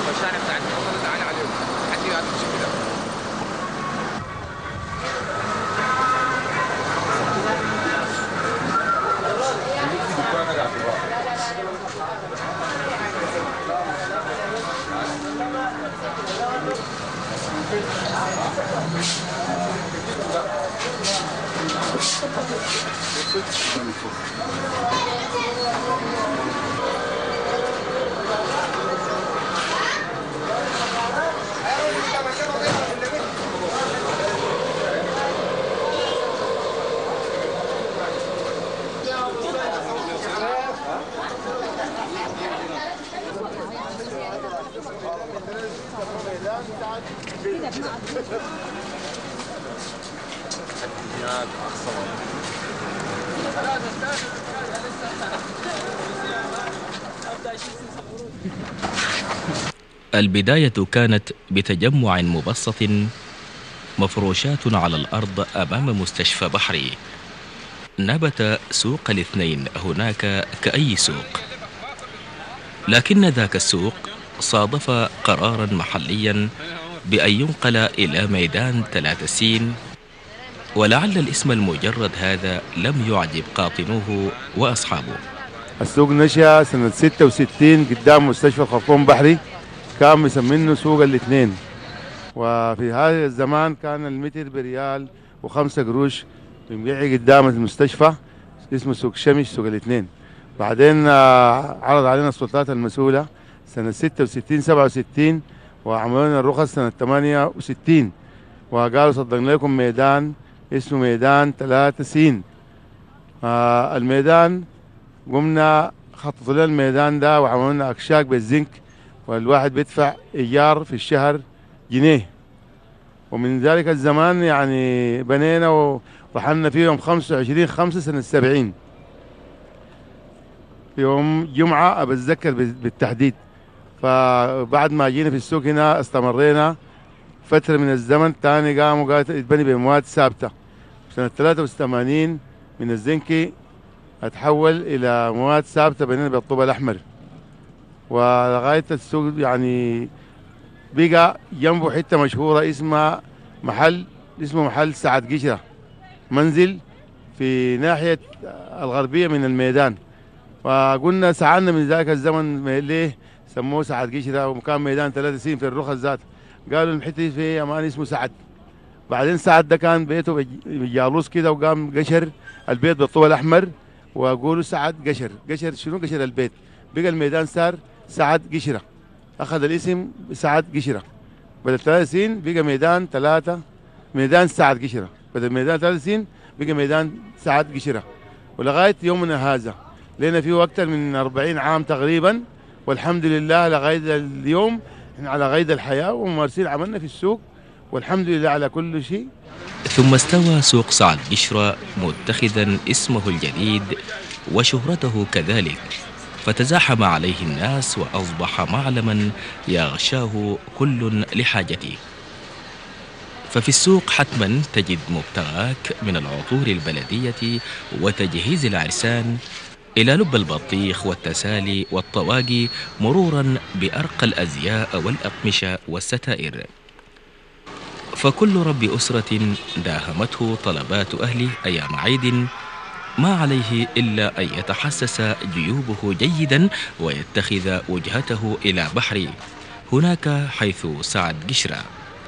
الشارع بتاع الكوكب تعالى عليه حد يمشي كده. البداية كانت بتجمع مبسط مفروشات على الأرض أمام مستشفى بحري. نبت سوق الاثنين هناك كأي سوق، لكن ذاك السوق صادف قرارا محليا بأن ينقل إلى ميدان 3 سين، ولعل الاسم المجرد هذا لم يعجب قاطنوه وأصحابه. السوق نشأ سنة 66 قدام مستشفى الخرطوم بحري، كان مسمينه سوق الاثنين. وفي هذا الزمان كان المتر بريال و5 قروش بنبيع قدام المستشفى، اسمه سوق شمش سوق الاثنين. بعدين عرض علينا السلطات المسؤولة سنة 66 67 وعملوا لنا الرخص سنة 68 وقالوا صدقنا لكم ميدان اسمه ميدان 3 سين. الميدان قمنا خططوا لنا الميدان ده وعملوا لنا أكشاك بالزنك، والواحد بيدفع إيجار في الشهر جنيه. ومن ذلك الزمان يعني بنينا ورحلنا فيه يوم 25/5 سنة 70 في يوم جمعة بتذكر بالتحديد. فبعد ما جينا في السوق هنا استمرينا فترة من الزمن تاني، قالوا يتبني بمواد ثابتة. سنة 83 من الزنكي اتحول إلى مواد ثابتة بنينا بالطوب الأحمر، ولغاية السوق يعني بقى جنبه حتة مشهورة اسمه محل سعد قشرة، منزل في ناحية الغربية من الميدان. وقلنا سعدنا من ذاك الزمن ليه سموه سعد قشرة، وكان ميدان 3 سين في الرخص ذات. قالوا الحتة في أمان اسمه سعد. بعدين سعد ده كان بيته بجالوس كده، وقام قشر البيت بالطوب الأحمر وقولوا سعد قشر شنو قشر البيت، بقى الميدان صار سعد قشرة، أخذ الاسم سعد قشرة. بدل 3 سين بقى ميدان سعد قشرة، بدل ميدان 3 سين بقى ميدان سعد قشرة. ولغاية يومنا هذا لنا فيه أكثر من 40 عام تقريبا، والحمد لله لغاية اليوم احنا على قيد الحياة وممارسين عملنا في السوق، والحمد لله على كل شيء. ثم استوى سوق سعد قشرة متخذا اسمه الجديد وشهرته كذلك، فتزاحم عليه الناس وأصبح معلما يغشاه كل لحاجته. ففي السوق حتما تجد مبتغاك من العطور البلدية وتجهيز العرسان إلى لب البطيخ والتسالي والطواقي، مرورا بأرقى الأزياء والأقمشة والستائر. فكل رب أسرة داهمته طلبات أهله أيام عيد ما عليه إلا أن يتحسس جيوبه جيدا ويتخذ وجهته إلى بحري، هناك حيث سعد قشرة.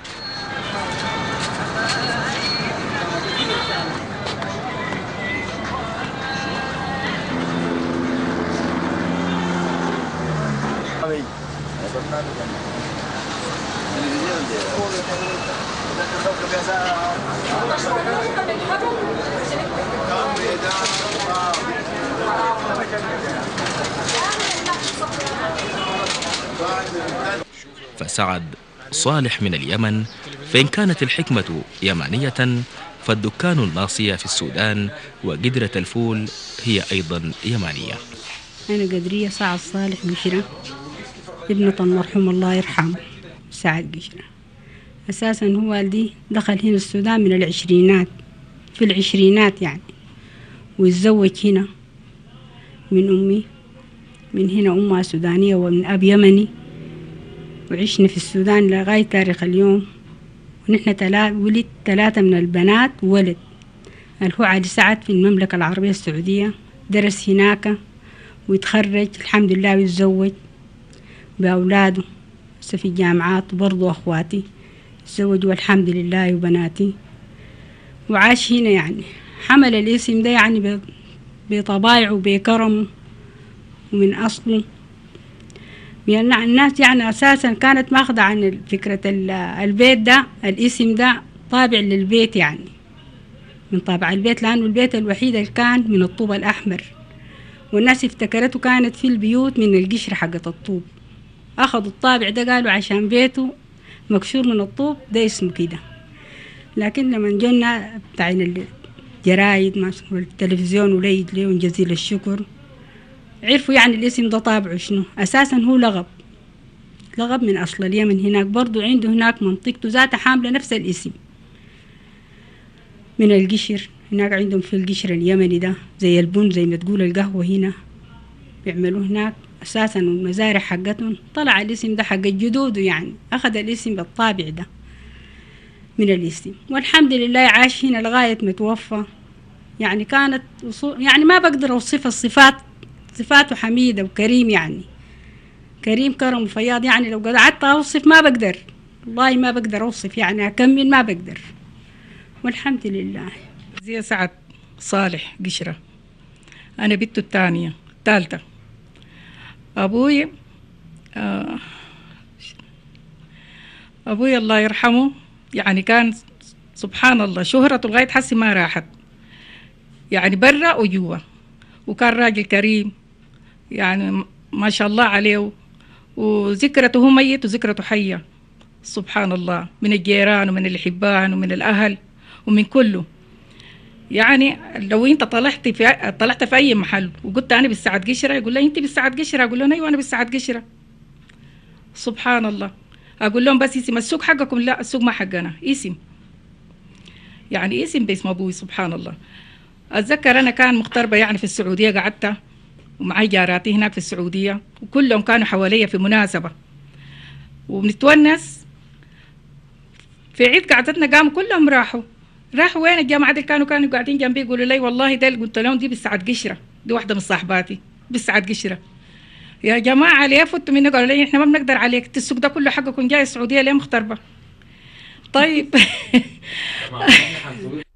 فسعد صالح من اليمن، فإن كانت الحكمة يمانية فالدكان الناصية في السودان وقدرة الفول هي أيضا يمانية. أنا قدرية سعد صالح قشرة، ابنة المرحوم الله يرحمه سعد قشرة. أساسا هو والدي دخل هنا السودان من العشرينات، في العشرينات يعني، ويتزوج هنا من أمي، من هنا أمها سودانية ومن أب يمني، وعشنا في السودان لغاية تاريخ اليوم. ونحن ولد 3 من البنات وولد، اللي هو علي سعد في المملكة العربية السعودية، درس هناك ويتخرج الحمد لله ويتزوج بأولاده في الجامعات، وبرضو أخواتي تزوجوا الحمد لله وبناتي، وعاش هنا. يعني حمل الاسم ده يعني بطبايعه وبكرمه ومن أصله. يعني الناس يعني أساسا كانت ماخذة عن فكرة البيت ده، الاسم ده طابع للبيت، يعني من طابع البيت، لأنه البيت الوحيد اللي كان من الطوب الأحمر، والناس افتكرته كانت في البيوت من القشرة حقة الطوب. أخذوا الطابع ده قالوا عشان بيته مكسور من الطوب ده اسمه كده. لكن لما جونا بتاع الجرايد والتلفزيون وليد ليهم جزيل الشكر، عرفوا يعني الاسم ده طابعه شنو. أساسا هو لغب من أصل اليمن. هناك برضو عنده هناك منطقته ذاتها حاملة نفس الاسم من القشر. هناك عندهم في القشر اليمني ده زي البن، زي ما تقول القهوة هنا بيعملوه هناك. أساسا المزارع حقتهم طلع الاسم ده حق جدوده، يعني أخذ الاسم بالطابع ده من الاسم، والحمد لله عاش هنا لغاية ما توفى. يعني كانت يعني ما بقدر أوصف صفاته حميدة وكريم، يعني كريم كرم وفياض. يعني لو قعدت أوصف ما بقدر، والله ما بقدر أوصف، يعني أكمل ما بقدر، والحمد لله. زي سعد صالح قشرة، أنا بنته الثالثة. أبوي الله يرحمه، يعني كان سبحان الله شهرته لغاية حسي ما راحت، يعني برا وجوا، وكان راجل كريم يعني ما شاء الله عليه، وذكرته ميت وذكرته حية سبحان الله، من الجيران ومن الحبان ومن الأهل ومن كله. يعني لو انت طلعت في اي محل وقلت انا بالسعد قشره، يقول لي انت بالسعد قشره، اقول لهم ايوه انا بالسعد قشره. سبحان الله. اقول لهم بس اسم السوق حقكم، لا السوق ما حقنا، اسم يعني اسم باسم ابوي. سبحان الله. اتذكر انا كان مغتربه يعني في السعوديه، قعدت ومعي جاراتي هناك في السعوديه، وكلهم كانوا حواليا في مناسبه وبنتونس. في عيد قعدتنا قاموا كلهم راحوا وين الجماعه دي؟ كانوا قاعدين جنبي يقولوا لي والله ده. قلت لهم دي بالسعد قشره، دي واحده من صاحباتي بالسعد قشره. يا جماعه ليه فتوا مني؟ قالوا لي احنا ما بنقدر عليك، السوق ده كله حقكم، جاي السعوديه ليه مغتربه؟ طيب